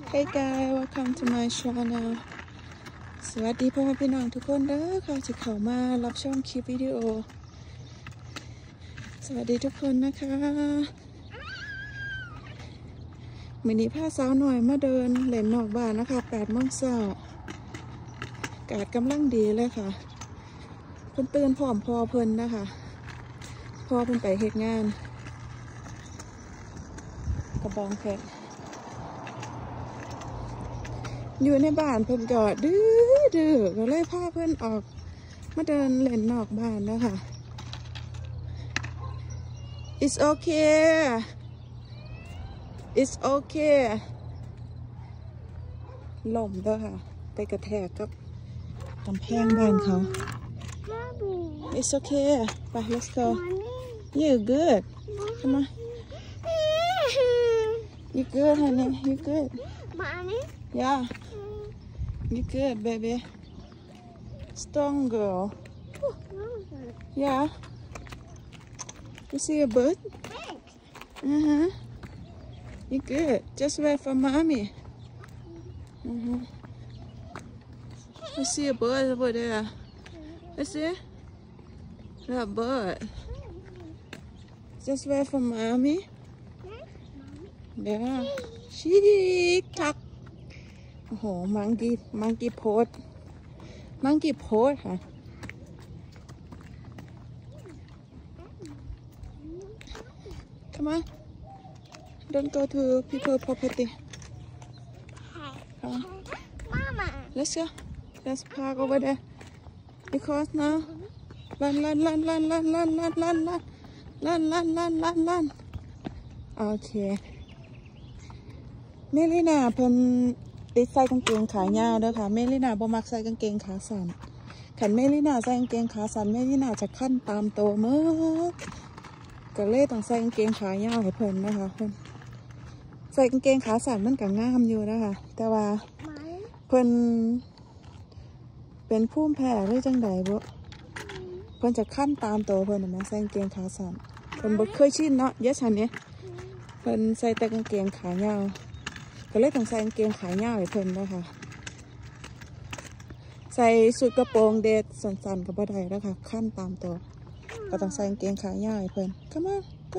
Hey guys, welcome to my channel สวัสดีพ่อแม่พี่น้องทุกคนเด้อค่ะที่เข้ามารับชมคลิปวิดีโอสวัสดีทุกคนนะคะวันนี้พาสาวหน่อยมาเดินเล่นนอกบ้านนะคะ8 โมงเช้าอากาศกำลังดีเลยค่ะเพิ่นตื่นพร้อมพอเพิ่นนะคะพอเพิ่นไปเฮ็ดงานกระบองเพชรอยู่ในบ้านเพิ่นก็ดื้อก็เลยพาเพิ่นออกมาเดินเล่นนอกบ้านนะคะ It's okay It's okay ล่มเด้อค่ะไปกระแทกกับกำแพงบ้านเขา It's okay ไป let's go You good Come on You good honey You good Yeah You good baby Strong girl Yeah You see a bird You good Just wait for mommy You see a bird over there You see That bird Just wait for mommy Yeah Chick tack โอ้โหมังกี้โพสค่ะCome on Don't go to people property Come on Mama Let's go Let's park over there Because now Runโอเคเมลิน่าเพิ่นติดใส่กางเกงขายาวเด้อค่ะเมลิน่าบ่มักใส่กางเกงขาสั้นขันเมลิน่าใส่กางเกงขาสั้นเมลิน่าจะขั้นตามโตมือก็เลยต้องใส่กางเกงขายาวให้เพิ่นนะคะเพิ่นใส่กางเกงขาสั้นมันก็งามอยู่นะคะแต่ว่าเพิ่นเป็นภูมิแพ้หรือจังใดบ่เพิ่นจะขั้นตามโตเพิ่นน่ะแม่ใส่กางเกงขาสั้นเพิ่นบ่เคยชินเนาะเยอะฉันเนี่ยเพิ่นใส่แต่กางเกงขายาวก็เลยต้องใส่กางเกงขายาวให้เพิ่นนะคะใส่สุดกระโปรงเดทสั้นๆกับบ่ได้แล้วค่ะขั้นตามตัวก็ต้องใส่กางเกงขายาวให้เพิ่น Come on go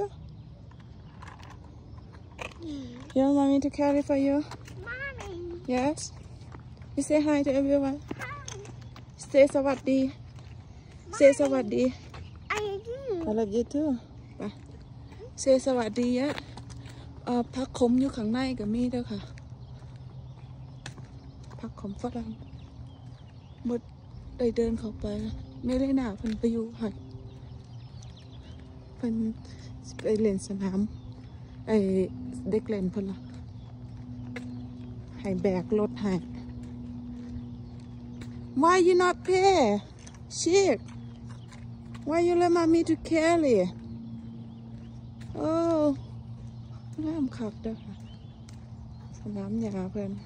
You want me to carry for you Yes You say hi to everyone Say สวัสดี Say สวัสดี I love you too ไป Say สวัสดีอะผักขมอยู่ข้างในก็มีด้วยค่ะผักขมฝรั่งหมดได้เดินเข้าไปไม่ได้หนาเพิ่นไปอยู่ค่ะเพิ่นไปเล่นสนามไอเด็กเล่นเพิ่นละให้แบกรถให้ Why you not pay Chick Why you let mommy to carry Ohน้ำขักเด้อค่ะสนามหญ้าเพิ่น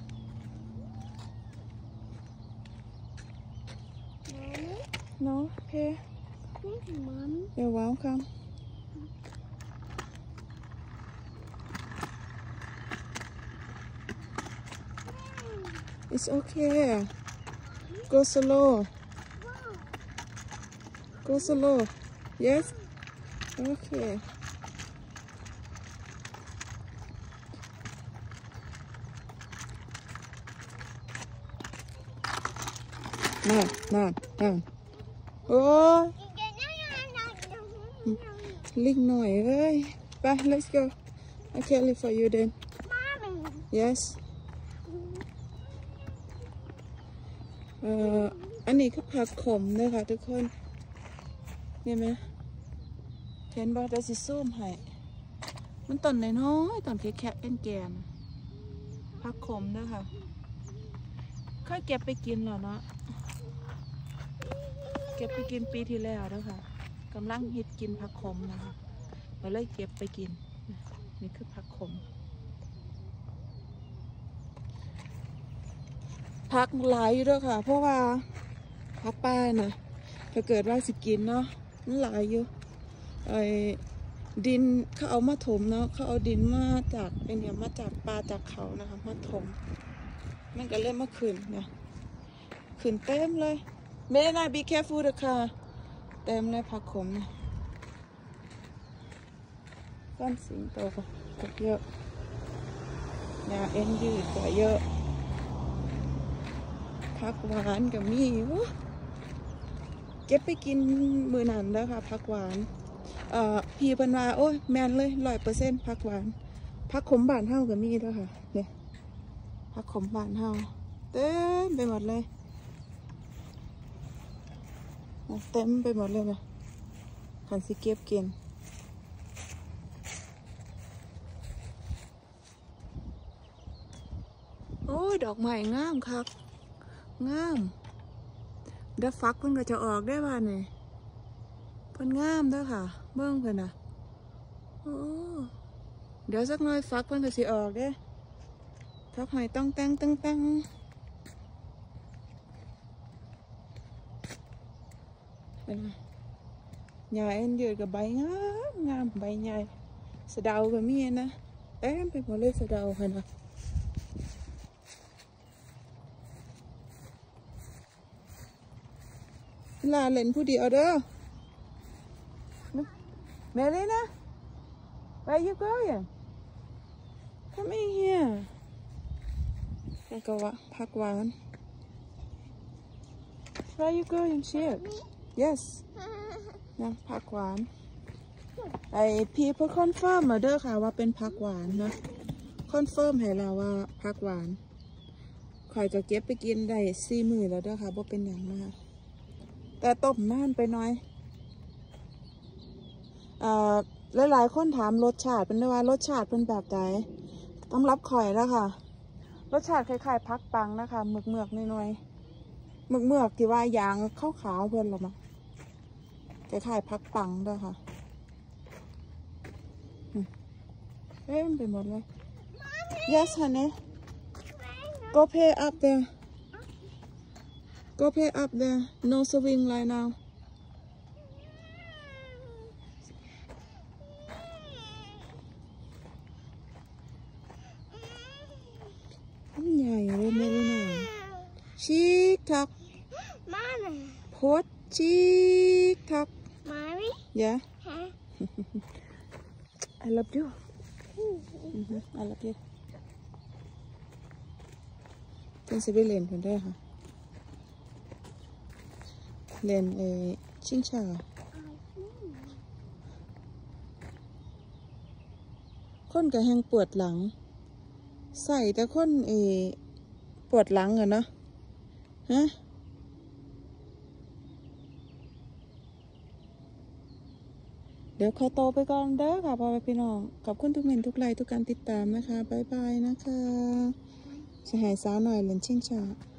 No okay You're welcome It's okay Go slow Go slow Yes Okayนั่นโอ้ยลิงหน่อยเอ้ยไป let's go I carry for you then yes อันนี้คือผักขมเลยค่ะทุกคนเห็นไหมเห็นบ่ได้สิซูมให้มันต้นน้อยๆต้นแค่เป็นแกนผักขมด้วยค่ะเคยเก็บไปกินเหรอเนาะเก็บไปกินปีที่แล้วแล้วค่ะกำลังฮิตกินผักขมนะคะเราเลยเก็บไปกินนี่คือผักขมผักหลายอยู่ด้วยค่ะเพราะว่าผักป้าน่ะถ้าเกิดว่าสิกินเนาะมันหลายอยู่ดินเขาเอามาถมเนาะเขาเอาดินมาจากไอเนี่ยมาจากปลาจากเขานะคะมาถมมันก็เริ่มมาขึ้นเนี่ยขึ้นเต็มเลยไม่ได้นะ be careful นะค่ะเต็มเลยผักขมเนี่ยก้อนสิงโตก็เยอะยาเอ็นยืดก็เยอะผักหวานกับมีเก็บไปกินมือหนันแล้วค่ะผักหวานพี่เพิ่นว่าโอ้ยแมนเลย100%ผักหวานผักขมบานเฮากับมีแล้วค่ะเนี่ยผักขมบานเฮาเต็มไปหมดเลยเต็มไปหมดเลยนะขันสิเก็บกินโอ้ยดอกไม้งามครับงามเดี๋ยวฟักเพิ่นก็จะออกได้บ้านนี่เพิ่นงามเด้อค่ะเบิ่งเพิ่นน่ะโอ้เดี๋ยวสักหน่อยฟักเพิ่นก็สิออกเด้ฟักหอยต้องแต่งเป็นไงหญ้าเอ็นยืดกับใบงามใบใหญ่สะเดาก็มีนะเต็มไปหมดเลยสะเดาค่ะนะลาเล่นผู้เดียวเด้อแม่เลยนะ Where you going? Come in here. แล้วก็ว่าผักหวาน Where you going, Chick? Yes. นะผักหวานไอพี่เพื่อคอนเฟิร์มมาเด้อค่ะว่าเป็นผักหวานนะคอนเฟิร์มให้เราว่าผักหวานคอยจะเก็บไปกินได้4 มื้อแล้วเด้อค่ะบ่เป็นอย่างนะคะแต่ต้มนานไปหน่อยหลายๆคนถามรสชาติเป็นว่ารสชาติเป็นแบบไหนต้องรับข่อยแล้วค่ะรสชาติคล้ายๆผักปังนะคะเมือกๆน้อยๆเมือกที่ว่ายางขาวๆเพื่อนหรอมั้งคล้ายๆผักปังด้วยค่ะเต็มไปหมดเลย Yes honey Go pay up there Go pay up there No swing right nowใหญ่เลยไม่รู้นะชิคทักโพสชิคทัก Yeah I love you I love you เป็นสิบิเลนคนได้ค่ะเลนชิงชาคนกับแหงปวดหลังใส่แต่คนปวดหลังอะเนาะฮะเดี๋ยวขอโตไปก่อนเด้อค่ะพ่อแม่พี่น้องขอบคุณทุกเมนทุกไลค์ทุกการติดตามนะคะบ๊ายบายนะคะจะหายสาวหน่อยเล่นชิงชา